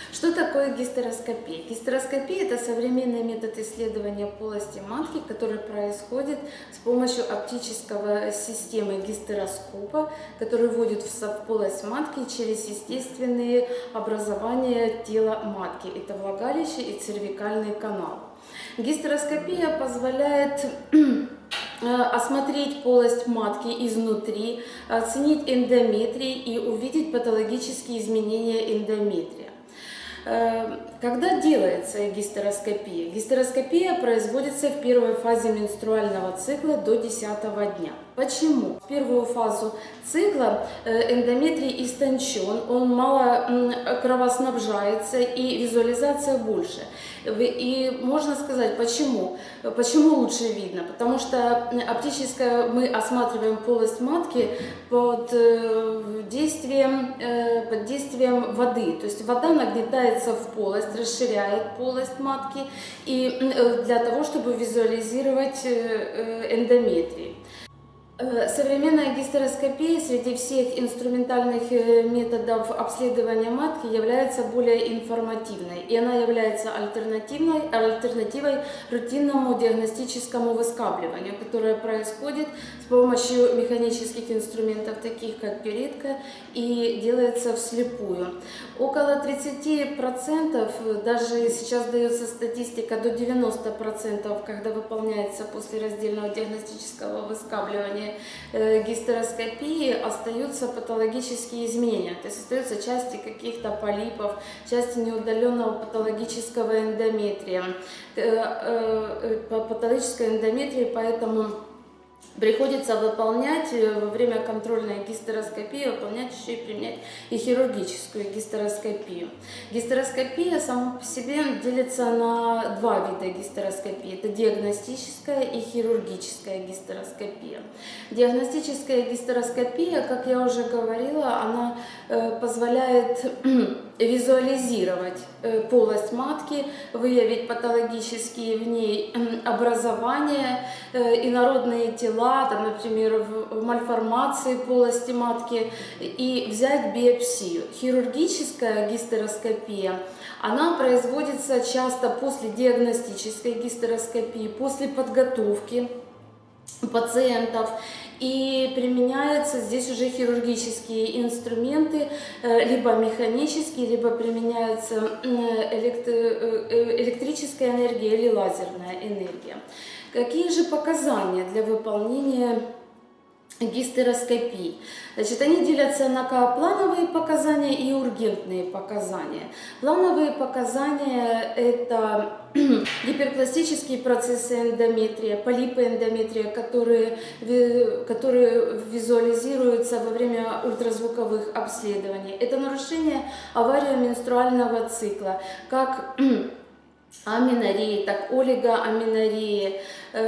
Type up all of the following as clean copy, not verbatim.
Что такое гистероскопия? Гистероскопия – это современный метод исследования полости матки, который происходит с помощью оптического системы гистероскопа, который вводит в полость матки через естественные образования тела матки. Это влагалище и цервикальный канал. Гистероскопия позволяет осмотреть полость матки изнутри, оценить эндометрий и увидеть патологические изменения эндометрия. Когда делается гистероскопия? Гистероскопия производится в первой фазе менструального цикла до 10-го дня. Почему? В первую фазу цикла эндометрий истончен, он мало кровоснабжается и визуализация больше. И можно сказать, почему? Почему лучше видно? Потому что мы осматриваем полость матки под действием воды. То есть вода нагнетается в полость, расширяет полость матки и для того, чтобы визуализировать эндометрий. Современная гистероскопия среди всех инструментальных методов обследования матки является более информативной, и она является альтернативой рутинному диагностическому выскабливанию, которое происходит с помощью механических инструментов, таких как пиретка, и делается вслепую. Около 30%, даже сейчас дается статистика до 90%, когда выполняется после раздельного диагностического выскабливания гистероскопии, остаются патологические изменения, то есть остаются части каких-то полипов, части неудаленного патологического эндометрия. Патологическое эндометрия, поэтому приходится выполнять во время контрольной гистероскопии, еще и применять и хирургическую гистероскопию. Гистероскопия сама по себе делится на два вида гистероскопии. Это диагностическая и хирургическая гистероскопия. Диагностическая гистероскопия, как я уже говорила, она позволяет визуализировать полость матки, выявить патологические в ней образования, инородные тела, там, например, в мальформации полости матки, и взять биопсию. Хирургическая гистероскопия, она производится часто после диагностической гистероскопии, после подготовки пациентов, и применяются здесь уже хирургические инструменты, либо механические, либо применяется электрическая энергия или лазерная энергия. Какие же показания для выполнения гистероскопий? Значит, они делятся на плановые показания и ургентные показания. Плановые показания – это гиперпластические процессы эндометрия, полипы эндометрия, которые визуализируются во время ультразвуковых обследований. Это нарушение аварио-менструального цикла, как аменореи, так олигоаменореи.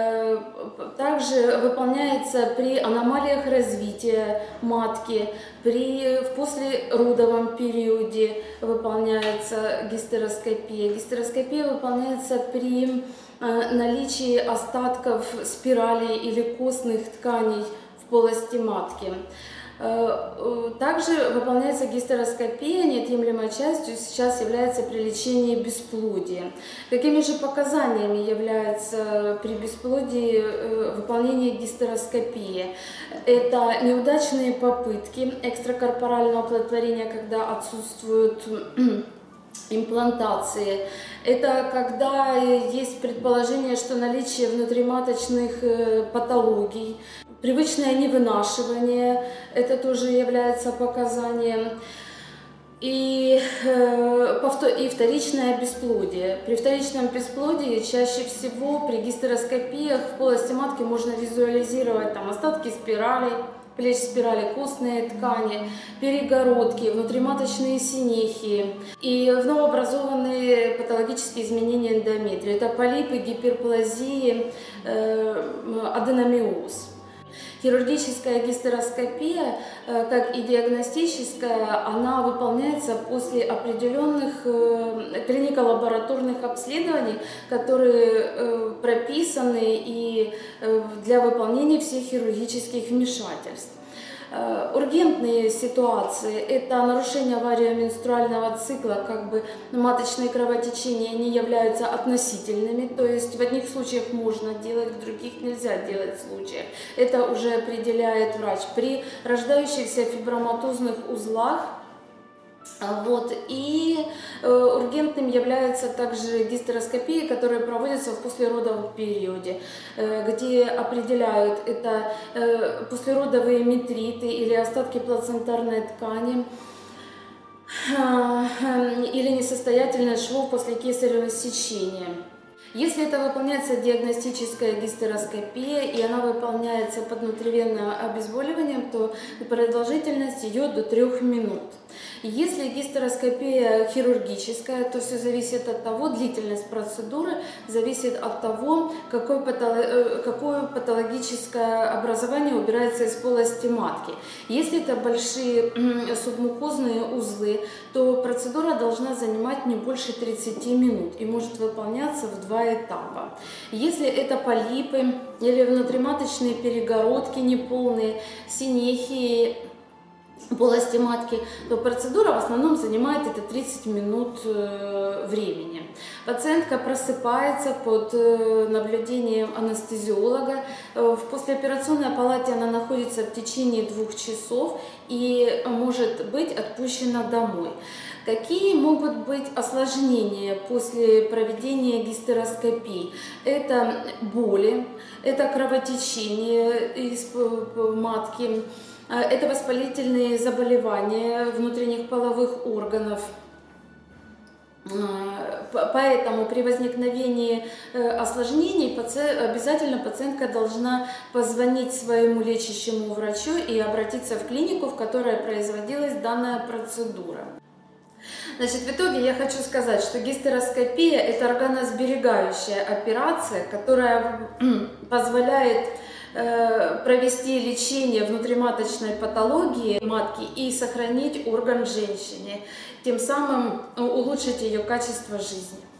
Также выполняется при аномалиях развития матки, в послеродовом периоде выполняется гистероскопия. Гистероскопия выполняется при наличии остатков спиралей или костных тканей в полости матки. Также выполняется гистероскопия, неотъемлемой частью сейчас является при лечении бесплодия. Какими же показаниями является при бесплодии выполнение гистероскопии? Это неудачные попытки экстракорпорального оплодотворения, когда отсутствуют имплантации. Это когда есть предположение, что наличие внутриматочных патологий, привычное невынашивание, это тоже является показанием. И вторичное бесплодие. При вторичном бесплодии чаще всего при гистероскопиях в полости матки можно визуализировать там остатки спиралей, плеч спирали, костные ткани, перегородки, внутриматочные синехии и новообразованные патологические изменения эндометрия. Это полипы, гиперплазии, аденомиоз. Хирургическая гистероскопия, как и диагностическая, она выполняется после определенных клинико-лабораторных обследований, которые прописаны и для выполнения всех хирургических вмешательств. Ургентные ситуации – это нарушение аварио-менструального цикла, как бы маточные кровотечения не являются относительными, то есть в одних случаях можно делать, в других нельзя делать случаях. Это уже определяет врач. При рождающихся фиброматозных узлах и ургентным является также гистероскопия, которая проводится в послеродовом периоде, где определяют это послеродовые метриты или остатки плацентарной ткани, или несостоятельность швов после кесарево сечения. Если это выполняется диагностическая гистероскопия и она выполняется под внутривенным обезболиванием, то продолжительность ее до 3 минут. Если гистероскопия хирургическая, то все зависит от того, длительность процедуры зависит от того, какое патологическое образование убирается из полости матки. Если это большие субмукозные узлы, то процедура должна занимать не больше 30 минут и может выполняться в 2 этапа. Если это полипы или внутриматочные перегородки неполные, синехии полости матки, то процедура в основном занимает это 30 минут времени. Пациентка просыпается под наблюдением анестезиолога. В послеоперационной палате она находится в течение 2 часов и может быть отпущена домой. Какие могут быть осложнения после проведения гистероскопии? Это боли, это кровотечение из матки, это воспалительные заболевания внутренних половых органов. Поэтому при возникновении осложнений обязательно пациентка должна позвонить своему лечащему врачу и обратиться в клинику, в которой производилась данная процедура. Значит, в итоге я хочу сказать, что гистероскопия – это органосберегающая операция, которая позволяет провести лечение внутриматочной патологии матки и сохранить орган женщине, тем самым улучшить ее качество жизни.